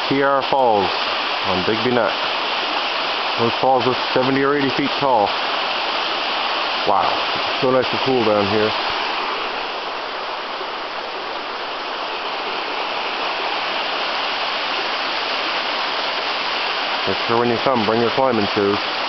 TR Falls on Digby Neck. Those falls are 70 or 80 feet tall. Wow, it's so nice and cool down here. Make sure when you come, bring your climbing shoes.